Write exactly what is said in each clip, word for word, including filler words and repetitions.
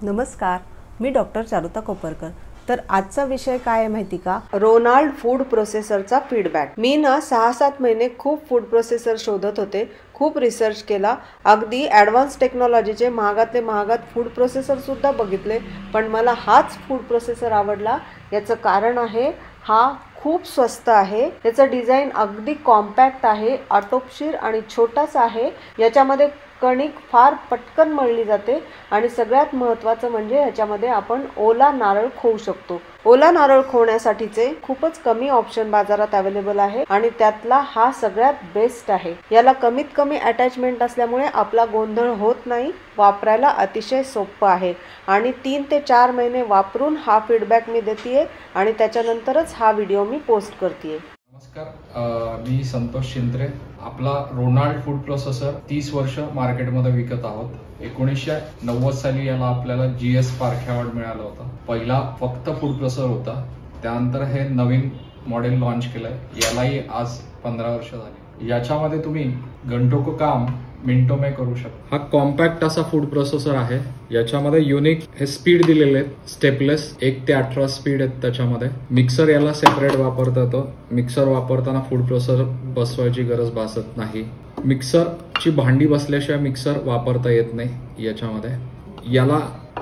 नमस्कार, मी डॉक्टर चारुता कोपरकर। तर आजचा विषय काय आहे माहिती का? रोनाल्ड फूड प्रोसेसरचा फीडबॅक। मी ना सहा सात महिने खूप फूड प्रोसेसर शोधत होते, खूप रिसर्च केला, अगदी ॲडव्हान्स टेक्नॉलॉजीचे महागातले महागात फूड प्रोसेसर सुद्धा बघितले, पण मला हाच फूड प्रोसेसर आवडला। याचं कारण आहे हा खूप स्वस्त आहे, त्याचं डिझाईन अगदी कॉम्पॅक्ट आहे, आटोपशीर आणि छोटासा आहे। याच्यामध्ये कणिक फार पटकन मळली जाते आणि सगळ्यात महत्त्वाचं म्हणजे याच्यामध्ये आपण ओला नारळ खोवू शकतो। ओला नारळ खोवण्यासाठीचे खूपच कमी ऑप्शन बाजारात अवेलेबल आहे आणि त्यातला हा सगळ्यात बेस्ट आहे। याला कमीत कमी अटॅचमेंट असल्यामुळे आपला गोंधळ होत नाही, वापरायला अतिशय सोपं आहे आणि तीन ते चार महिने वापरून हा फीडबॅक मी देतेय आणि त्याच्यानंतरच हा व्हिडिओ मी पोस्ट करतेय। नमस्कार, मी संतोष शिंत्रे। आपला रोनाल्ड फूड प्रोसेसर तीस वर्ष मार्केटमध्ये विकत आहोत। एकोणीसशे नव्वद साली याला आपल्याला जी एस स्पार्क अवॉर्ड मिळाला होता। पहिला फक्त फूड प्रोसेसर होता, त्यानंतर हे नवीन मॉडेल लॉन्च केलंय। यालाही आज पंधरा वर्ष झाली। याच्यामध्ये तुम्ही घंटों को काम मिनिटों में करू शकता। हा कॉम्पॅक्ट असा फूड प्रोसेसर आहे। याच्यामध्ये युनिक हे स्पीड दिलेले आहेत, स्टेपलेस एक ते अठरा स्पीड आहेत त्याच्यामध्ये। मिक्सर याला सेपरेट वापरता येतो। मिक्सर वापरताना फूड प्रोसेसर बसवायची गरज भासत नाही। मिक्सरची भांडी बसल्याशिवाय मिक्सर वापरता येत नाही। याच्यामध्ये याला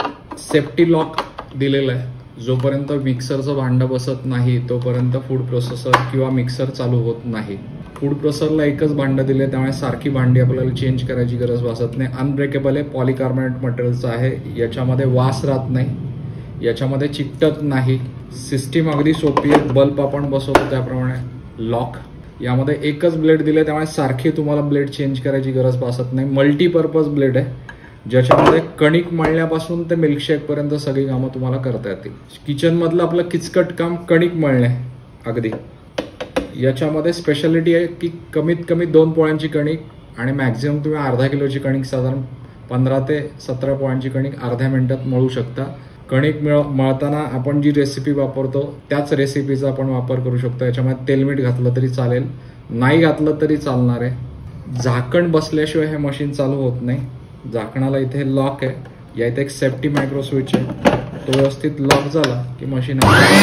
सेफ्टी लॉक दिलेलं आहे। जोपर्यंत मिक्सरचं भांडं बसत नाही तोपर्यंत फूड प्रोसेसर किंवा मिक्सर चालू होत नाही। फूड प्रोसेसरला एकच भांडं दिले, त्यामुळे सारखी भांडी आपल्याला चेंज करायची गरज भासत नाही। अनब्रेकेबल आहे, पॉलिकार्बोनेट मटेरियलचं आहे। याच्यामध्ये वास राहत नाही, याच्यामध्ये चिकटत नाही। सिस्टीम अगदी सोपी आहे। बल्ब आपण बसवतो त्याप्रमाणे लॉक। यामध्ये एकच ब्लेड दिले, त्यामुळे सारखी तुम्हाला ब्लेड चेंज करायची गरज भासत नाही। मल्टीपर्पज ब्लेड आहे, ज्याच्यामध्ये कणिक मळण्यापासून ते मिल्कशेक पर्यंत सगळी कामं तुम्हाला करता येतील। किचन मधलं आपलं किचकट काम कणिक मळणे अगदी। याच्यामध्ये स्पेशालिटी आहे की कमीत कमी दोन पोळ्यांची कणिक आणि मॅक्झिमम तुम्ही अर्धा किलोची कणिक साधारण पंधरा ते सतरा पोळ्यांची कणिक अर्ध्या मिनिटात मळू शकता। कणिक मिळ मळताना आपण जी रेसिपी वापरतो त्याच रेसिपीचा आपण वापर करू शकतो। याच्यामध्ये तेलमीठ घातलं तरी चालेल, नाही घातलं तरी चालणार आहे। झाकण बसल्याशिवाय हे मशीन चालू होत नाही। झाकणाला इथे लॉक आहे, या इथे एक सेफ्टी मायक्रो स्विच आहे, तो व्यवस्थित लॉक झाला की मशीन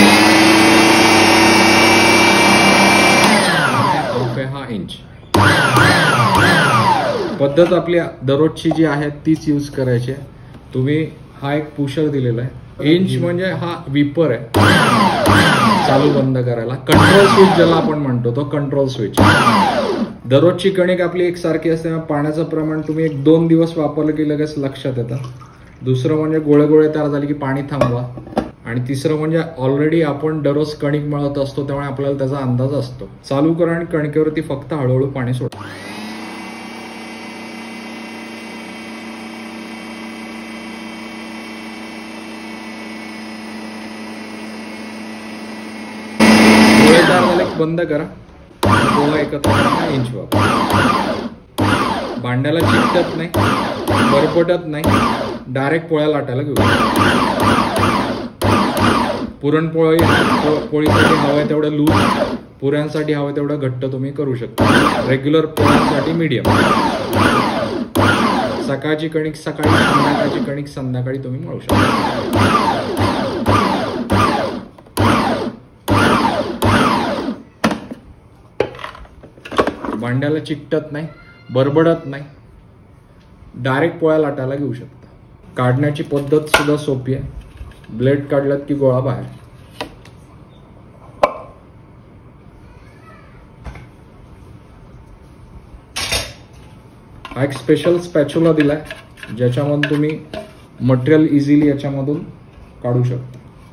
हा इंच। पद्धत आपली दररोजची जी आहे तीच यूज करायची आहे। तुम्ही हा एक पुशर दिलेला आहे, इंच म्हणजे हा विपर आहे चालू बंद करायला। कंट्रोल स्विच ज्याला आपण म्हणतो तो कंट्रोल स्विच। दररोजची कणिक आपली एकसारखी असते, पाण्याचं प्रमाण तुम्ही एक दोन दिवस वापरलं की लगेच लक्षात येतं। दुसरं म्हणजे गोळे गोळे तयार झाले की पाणी थांबवा, आणि तिसरं म्हणजे ऑलरेडी आपण दररोज कणिक मळत असतो त्यामुळे आपल्याला त्याचा अंदाज असतो। चालू करा आणि कणकेवरती फक्त हळूहळू पाणी सोडा। गोळे तयार झाले की बंद करा, पोळा एकत्र इंच वापरा। भांड्याला चिकटत नाही, बरपटत नाही, डायरेक्ट पोळ्या लाटायला घेऊ। पुरणपोळी पोळीसाठी हवं तेवढं लूज, पुऱ्यांसाठी हवं तेवढं घट्ट तुम्ही करू शकता। रेग्युलर पोळ्यांसाठी मीडियम। सकाळची कणिक सकाळी, संध्याकाळची कणिक संध्याकाळी तुम्ही मळू शकता। भांड्याला चिकटत नाही, बरबडत नाही, डायरेक्ट पोळ्या लाटायला घेऊ शकता। काढण्याची पद्धत सुद्धा सोपी आहे। ब्लेड काढलात की गोळा बाहेर। हा एक स्पेशल स्पॅच्युला दिलाय, ज्याच्यामधून तुम्ही मटेरियल इझिली याच्यामधून काढू शकता।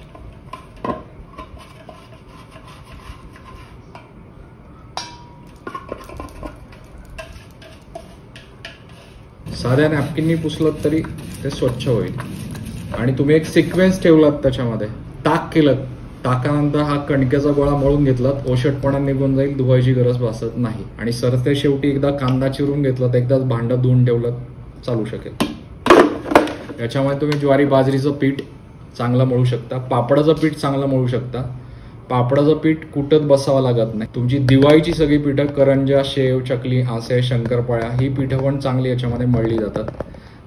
साध्या नॅपकिननी पुसलं तरी ते स्वच्छ होईल। आणि तुम्ही एक सिक्वेन्स ठेवलात, त्याच्यामध्ये ताक केलं, ताकानंतर हा कणकेचा गोळा मळून घेतलात, ओशटपणा निघून जाईल, धुवायची गरज भासत नाही। आणि सरते शेवटी एकदा कांदा चिरून घेतलात, एकदाच भांडं धुवून ठेवलं चालू शकेल। याच्यामध्ये तुम्ही ज्वारी बाजरीचं पीठ चांगलं मळू शकता, पापडाचं पीठ चांगलं मळू शकता। पापडाचं पीठ कुटत बसावं लागत नाही। तुमची दिवाळीची सगळी पीठं, करंजा, शेव, चकली, आसे, शंकरपाळ्या, ही पीठं पण चांगली याच्यामध्ये मळली जातात।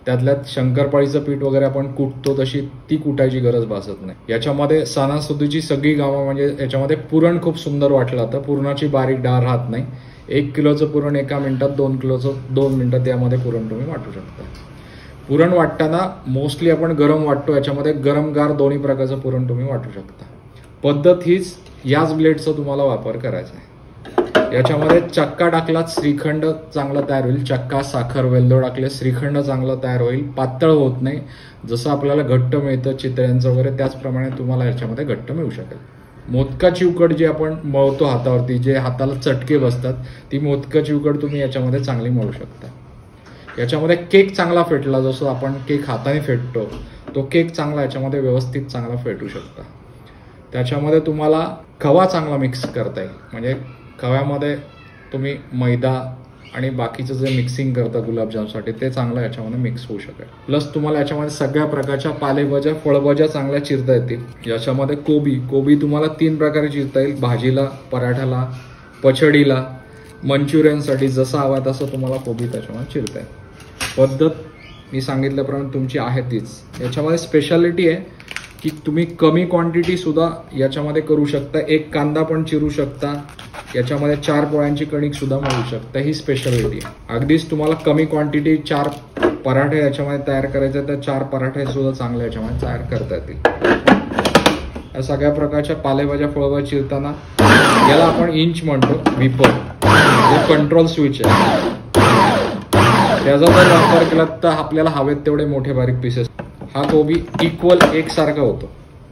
त्यातल्यात शंकरपाळीचं पीठ वगैरे आपण कुटतो तशी ती कुटायची गरज भासत नाही। याच्यामध्ये सणासुदीची सगळी कामं म्हणजे याच्यामध्ये पुरण खूप सुंदर वाटलं जातं। पुरणाची बारीक डाळ राहत नाही। एक किलोचं पुरण एका मिनिटात, दोन किलोचं दोन मिनिटात यामध्ये पुरण तुम्ही वाटू शकता। पुरण वाटताना मोस्टली आपण गरम वाटतो, याच्यामध्ये गरम गार दोन्ही प्रकारचं पुरण तुम्ही वाटू शकता। पद्धत हीच, याच ब्लेडचा तुम्हाला वापर करायचा आहे। याच्यामध्ये चक्का टाकला श्रीखंड चांगला तयार होईल, चक्का साखर वेलदोड टाकले श्रीखंड चांगलं तयार होईल, पातळ होत नाही। जसं आपल्याला घट्ट मिळतं चितळ्यांचं वगैरे त्याचप्रमाणे तुम्हाला याच्यामध्ये घट्ट मिळू शकेल। मोदकाची उकड जी आपण मळतो हातावरती, जे हाताला चटके बसतात, ती मोदकाची उकड तुम्ही याच्यामध्ये चांगली मळू शकता। याच्यामध्ये केक चांगला फेटला, जसं आपण केक हाताने फेटतो तो केक चांगला याच्यामध्ये व्यवस्थित चांगला फेटू शकता। त्याच्यामध्ये तुम्हाला खवा चांगला मिक्स करता येईल, म्हणजे खव्यामध्ये तुम्ही मैदा आणि बाकीचं जे मिक्सिंग करता गुलाबजामसाठी ते चांगलं याच्यामध्ये मिक्स होऊ शकेल। प्लस तुम्हाला याच्यामध्ये सगळ्या प्रकारच्या पालेभाज्या फळभाज्या चांगल्या चिरता येतील। याच्यामध्ये कोबी कोबी तुम्हाला तीन प्रकारे चिरता येईल, भाजीला, पराठ्याला, पचडीला, मंचुरियनसाठी जसं हवा तसं तुम्हाला कोबी त्याच्यामध्ये चिरता येईल। पद्धत मी सांगितल्याप्रमाणे तुमची आहे तीच। याच्यामध्ये स्पेशालिटी आहे की तुम्ही कमी क्वांटिटी सुद्धा याच्यामध्ये करू शकता, एक कांदा पण चिरू शकता, याच्यामध्ये चार पोळ्यांची कणिक सुद्धा मिळू शकता, ही स्पेशालिटी आहे। अगदीच तुम्हाला कमी क्वांटिटी चार पराठे याच्यामध्ये तयार करायचे तर चार पराठे सुद्धा चांगले याच्यामध्ये तयार करता येतील। या सगळ्या प्रकारच्या पालेभाज्या फळभाज्या चिरताना याला आपण इंच म्हणतो, विपर जो कंट्रोल स्विच आहे, त्याचा जर वापर केला तर आपल्याला हवेत तेवढे मोठे बारीक पीसेस, हा कोबी इक्वल एकसारखा होतो।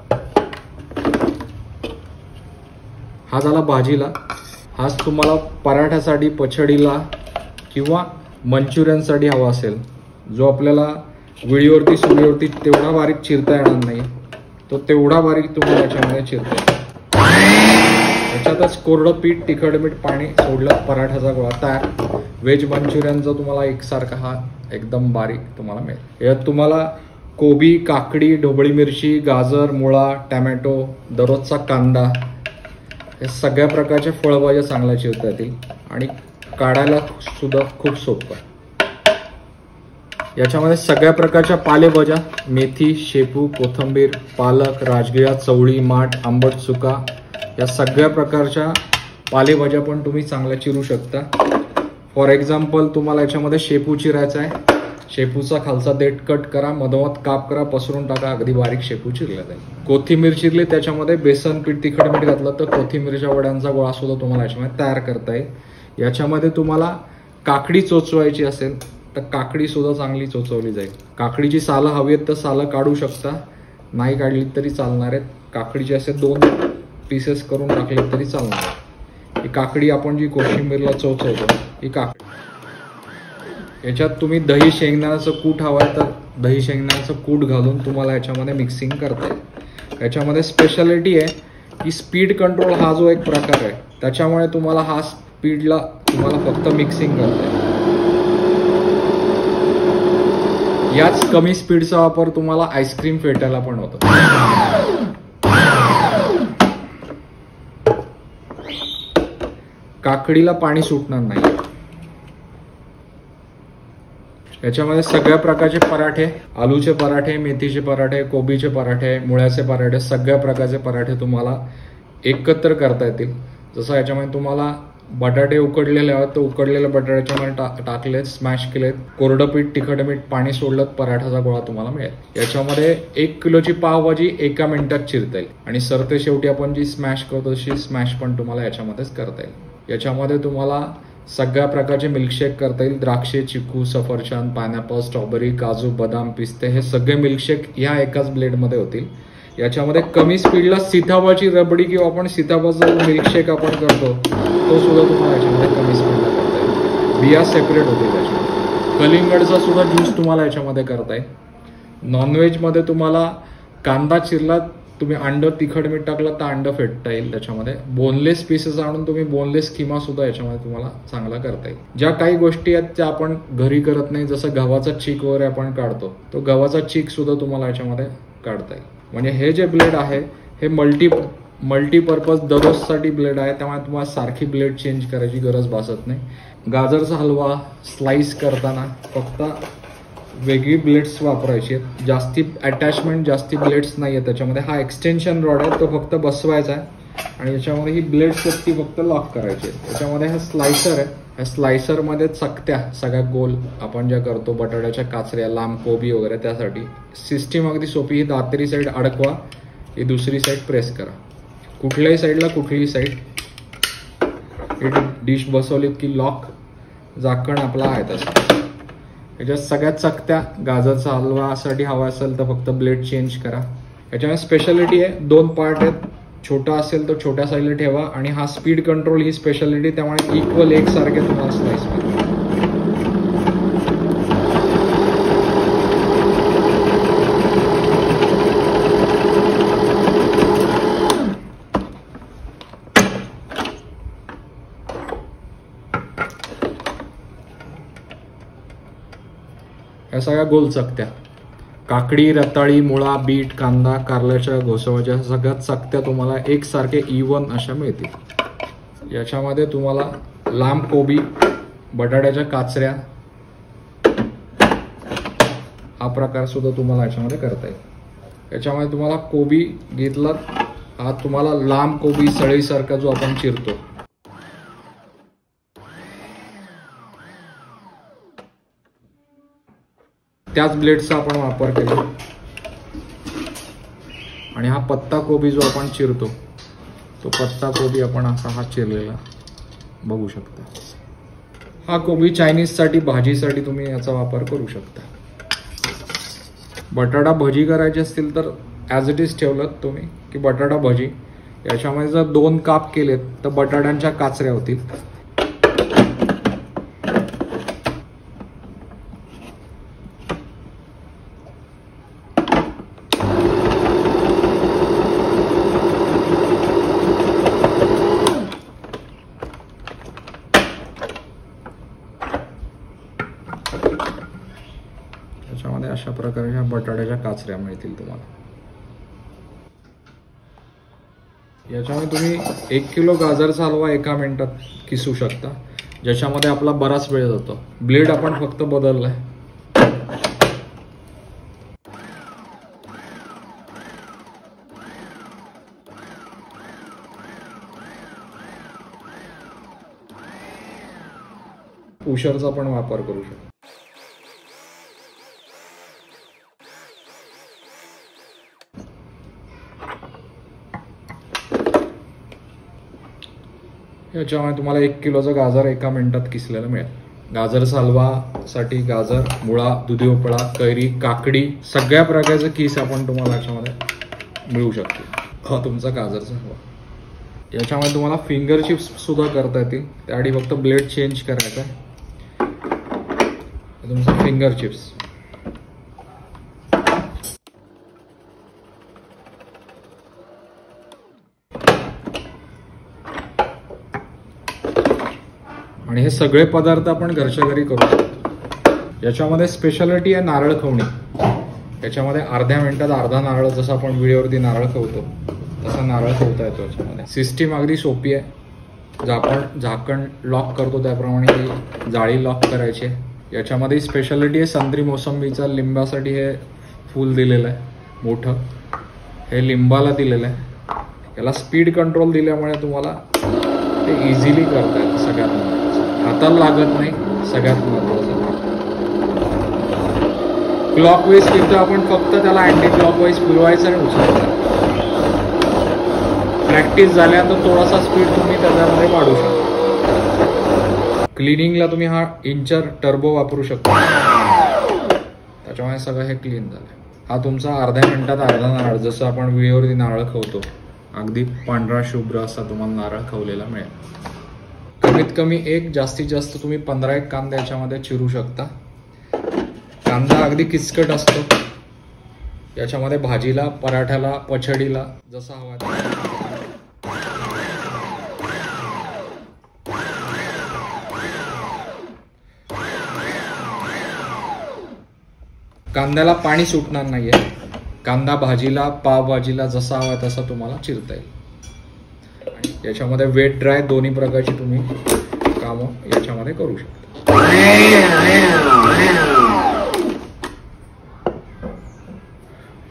हा झाला भाजीला, हाच तुम्हाला पराठ्यासाठी, पचडीला किंवा मंचुरियनसाठी हवा असेल, जो आपल्याला व्हिडिओवरती सुविवरती तेवढा बारीक चिरता येणार नाही, तो तेवढा बारीक तुम्हाला याच्यामध्ये चिरता येईल। याच्यातच कोरडं पीठ, तिखट मीठ, पाणी सोडलं, पराठ्याचा गोळा तयार। व्हेज मंचुरियनचा तुम्हाला एकसारखा हा एकदम बारीक तुम्हाला मिळेल। यात तुम्हाला कोबी, काकडी, ढोबळी मिरची, गाजर, मुळा, टॅमॅटो, दररोजचा कांदा, हे सगळ्या प्रकारच्या फळभाज्या चांगल्या चिरता येतील आणि काढायला सुद्धा खूप सोपं। याच्यामध्ये सगळ्या प्रकारच्या पालेभाज्या, मेथी, शेपू, कोथिंबीर, पालक, राजगिरा, चवळी, माठ, आंबट चुका, या सगळ्या प्रकारच्या पालेभाज्या पण तुम्ही चांगल्या चिरू शकता। फॉर एक्झाम्पल तुम्हाला याच्यामध्ये शेपू चिरायचा आहे, शेपूचा खालचा देठ कट करा, मधोमध काप करा, पसरून टाका, अगदी बारीक शेपू चिरला जाईल। कोथिंबीर चिरली, त्याच्यामध्ये बेसन पीठ, तिखट मीठ घातलं तर कोथिंबीरच्या वड्यांचा गोळा सुद्धा तुम्हाला याच्यामध्ये तयार करता येईल। याच्यामध्ये तुम्हाला काकडी चोचवायची असेल तर काकडी सुद्धा चांगली चोचवली जाईल। काकडीची सालं हवी आहेत तर सालं काढू शकता, नाही काढली तरी चालणार आहेत। काकडीचे असे दोन पीसेस करून टाकले तरी चालणार आहे। ही काकडी आपण जी कोशिंबीरला चोचवतो ही काकडी। याच्यात तुम्ही दही शेंगदाण्याचं कूट हवं तर दही शेंगदाण्याचं कूट घालून तुम्हाला याच्यामध्ये मिक्सिंग करता येईल। याच्यामध्ये स्पेशालिटी आहे की स्पीड कंट्रोल हा जो एक प्रकार आहे, त्याच्यामुळे तुम्हाला हा स्पीडला तुम्हाला फक्त मिक्सिंग करता येईल। याच कमी स्पीडचा वापर तुम्हाला आईस्क्रीम फेटायला पण होतो। काकडीला पाणी सुटणार नाही। याच्यामध्ये सगळ्या प्रकारचे पराठे, आलूचे पराठे, मेथीचे पराठे, कोबीचे पराठे, मुळ्याचे पराठे, सगळ्या प्रकारचे पराठे तुम्हाला एकत्र करता येतील। जसं याच्यामध्ये तुम्हाला बटाटे उकडलेले आहेत तर उकडलेल्या बटाट्याच्यामध्ये टा टाकलेत, स्मॅश केलेत, कोरडं पीठ, तिखट मीठ, पाणी सोडलं, पराठाचा गोळा तुम्हाला मिळेल। याच्यामध्ये एक किलोची पावभाजी एका मिनिटात चिरता येईल आणि सरते शेवटी आपण जी स्मॅश करतो तशी स्मॅश पण तुम्हाला याच्यामध्येच करता येईल। याच्यामध्ये तुम्हाला सगळ्या प्रकारचे मिल्कशेक करता येईल, द्राक्षे, चिकू, सफरचंद, पायनॅपल, स्ट्रॉबेरी, काजू, बदाम, पिस्ते, हे सगळे मिल्कशेक या एकाच ब्लेडमध्ये होतील। याच्यामध्ये कमी स्पीडला सीताफळाची रबडी किंवा आपण सीताफळाचा मिल्कशेक आपण करतो तो सुद्धा तुम्हाला याच्यामध्ये कमी स्पीडला करता येईल। बिया सेपरेट होतील त्याच्यामध्ये। कलिंगडचा सुद्धा ज्यूस तुम्हाला याच्यामध्ये करता येईल। नॉनव्हेजमध्ये तुम्हाला कांदा चिरला, तुम्ही अंड तिखट मीठ टाकलं तर अंड फेटता येईल। त्याच्यामध्ये बोनलेस पीसेस आणून तुम्ही बोनलेस किमा सुद्धा याच्यामध्ये तुम्हाला चांगला करता येईल। ज्या काही गोष्टी आहेत त्या आपण घरी करत नाही, जसं गव्हाचा चीक वगैरे आपण काढतो, तो गव्हाचा चीक सुद्धा तुम्हाला याच्यामध्ये काढता येईल। म्हणजे हे जे ब्लेड आहे हे मल्टी मल्टीपर्पज दररोजसाठी ब्लेड आहे, त्यामुळे तुम्हाला सारखी ब्लेड चेंज करायची गरज भासत नाही। गाजरचा हलवा स्लाइस करताना फक्त वेगळी ब्लेड्स वापरायची आहेत. जास्ती अटॅचमेंट जास्ती ब्लेड्स नाही आहे त्याच्यामध्ये. हा एक्सटेन्शन रॉड आहे तो फक्त बसवायचा आहे आणि याच्यामध्ये ही ब्लेड्स आहेत ती फक्त लॉक करायची आहे. याच्यामध्ये हा स्लायसर आहे. ह्या स्लायसरमध्ये चकत्या सगळ्या गोल आपण ज्या करतो बटाट्याच्या काचऱ्या लांब कोबी वगैरे त्यासाठी सिस्टीम अगदी सोपी. ही दातेरी साईड अडकवा, ही दुसरी साईड प्रेस करा, कुठल्याही साईडला कुठलीही साईड. डिश बसवलीत की लॉक, झाकण आपला आहे तसं. याच्यात सगळ्यात चकत्या गाजरचा हलवासाठी हवा असेल तर फक्त ब्लेड चेंज करा. याच्यामध्ये स्पेशालिटी आहे, दोन पार्ट आहेत. छोटा असेल तर छोट्या साईडला ठेवा आणि हा स्पीड कंट्रोल ही स्पेशालिटी, त्यामुळे इक्वल एकसारखे तुम्हाला स्लाइस मिळतील. या सगळ्या गोल चकत्या, काकडी, रताळी, मुळा, बीट, कांदा, कारल्याच्या घोसवाच्या सगळ्या चकत्या तुम्हाला एकसारखे इवन अशा मिळतील. याच्यामध्ये तुम्हाला लांब कोबी, बटाट्याच्या काचऱ्या हा प्रकार सुद्धा तुम्हाला याच्यामध्ये करता येईल. याच्यामध्ये तुम्हाला कोबी घेतला, हा तुम्हाला लांब कोबी सळीसारखा जो आपण चिरतो त्याच ब्लेडचा आपण वापर केला. आणि हा पत्ता कोबी जो आपण चिरतो तो पत्ता कोबी आपण असा हा चिरलेला बघू शकता. हा कोबी चायनीजसाठी भाजीसाठी तुम्ही याचा वापर करू शकता. बटाटा भजी करायची असतील तर ॲज इट इज ठेवलं तुम्ही की बटाटा भजी. याच्यामध्ये जर दोन काप केलेत तर बटाट्यांच्या काचऱ्या होतील. त्याच्यामध्ये अशा प्रकारच्या बटाट्याच्या काचऱ्या मिळतील तुम्हाला. याच्यामध्ये तुम्ही एक किलो गाजरचा हलवा एका मिनिटात किसू शकता, ज्याच्यामध्ये आपला बराच वेळ जातो. ब्लेड आपण फक्त बदललाय. पुशरचा पण वापर करू शकतो. याच्यामुळे तुम्हाला एक किलोचं गाजर एका मिनिटात किसलेलं मिळेल. गाजरचा हलवासाठी गाजर, मुळा, दुधी भोपळा, कैरी, काकडी सगळ्या प्रकारचं किस आपण तुम्हाला याच्यामध्ये मिळू शकते. हा तुमचा गाजरचा हलवा. याच्यामध्ये तुम्हाला फिंगर चिप्स सुद्धा करता येतील. त्याआधी फक्त ब्लेड चेंज करायचा आहे. तुमचा फिंगर चिप्स. आणि हे सगळे पदार्थ आपण घरच्या घरी करू शकतो. याच्यामध्ये स्पेशालिटी आहे नारळ खवणी. याच्यामध्ये अर्ध्या मिनिटात अर्धा नारळ, जसं आपण व्हिडिओवरती नारळ खवतो तसा नारळ खवता येतो. याच्यामध्ये सिस्टीम अगदी सोपी आहे. जर आपण झाकण लॉक करतो त्याप्रमाणे ही जाळी लॉक करायची आहे. याच्यामध्ये स्पेशालिटी आहे संत्री मोसंबीचा लिंबासाठी हे फूल दिलेलं आहे मोठं, हे लिंबाला दिलेलं आहे. याला स्पीड कंट्रोल दिल्यामुळे तुम्हाला ते इझिली करता येतं. सगळ्यात महत्त्वाचं, हाताला लागत नाही. सगळ्यात महत्त्वाचं क्लॉकवाईज फिरतो आपण, फक्त त्याला अँटी क्लॉकवाईज फिरवायचं आणि उचलायचं. प्रॅक्टिस झाल्यानंतर थोडासा स्पीड तुम्ही त्याच्यामध्ये वाढवू शकता. क्लिनिंगला तुम्ही हा इंचर टर्बो वापरू शकता. त्याच्यामुळे सगळं हे क्लीन झालं. हा तुमचा अर्ध्या मिनिटात अर्धा नारळ, जसं आपण व्हिडिओवरती नारळ खवतो अगदी पांढरा शुभ्र असा तुम्हाला नारळ खवलेला मिळेल. कमीत कमी एक, जास्तीत जास्त तुम्ही पंधरा एक कांदा याच्यामध्ये चिरू शकता. कांदा अगदी किचकट असतो. याच्यामध्ये भाजीला, पराठ्याला, पछडीला जसा हवा. कांद्याला पाणी सुटणार नाहीये. कांदा भाजीला, पाव भाजीला जसा हवा तसा तुम्हाला चिरता येईल. याच्यामध्ये वेट ड्राय दोन्ही प्रकारची तुम्ही कामं याच्यामध्ये करू शकता.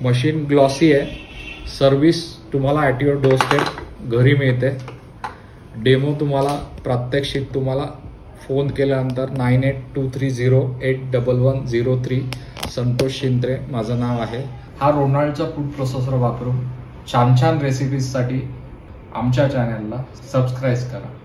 मशीन ग्लॉसी आहे. सर्व्हिस तुम्हाला ॲट युअर डोरस्टेप घरी मिळते. डेमो तुम्हाला प्रात्यक्षिक तुम्हाला फोन केल्यानंतर nine eight two three zero eight double one zero three. Santosh Shintre माझं नाव आहे. हा रोनाल्डचा फूड प्रोसेसर वापरून छान छान रेसिपीजसाठी आमच्या चॅनलला सबस्क्राईब करा.